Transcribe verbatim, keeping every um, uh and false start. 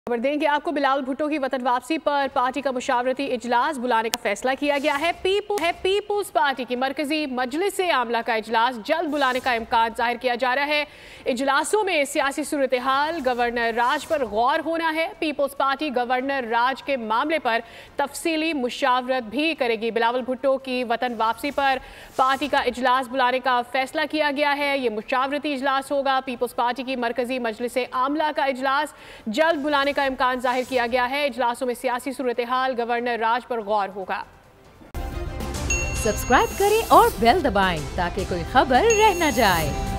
खबर देंगे आपको। बिलावल भुट्टो की वतन वापसी पर पार्टी का मुशावरती इजलास बुलाने का फैसला किया गया है। पीपल है पीपुल्स पार्टी की मरकजी मजलिस आमला का इजलास जल्द बुलाने का इम्कान जाहिर किया जा रहा है। इजलासों में सियासी सूरत हाल, गवर्नर राज पर गौर होना है। पीपुल्स पार्टी गवर्नर राज के मामले पर तफसीली मुशावरत भी करेगी। बिलावल भुट्टो की वतन वापसी पर पार्टी का इजलास बुलाने का फैसला किया गया है। ये मुशावरती इजलास होगा। पीपुल्स पार्टी की मरकजी मजलिस आमला का इजलास जल्द बुलाने का इम्कान जाहिर किया गया है। इजलासों में सियासी सूरत हाल, गवर्नर राज पर गौर होगा। सब्सक्राइब करें और बेल दबाएं ताकि कोई खबर रह न जाए।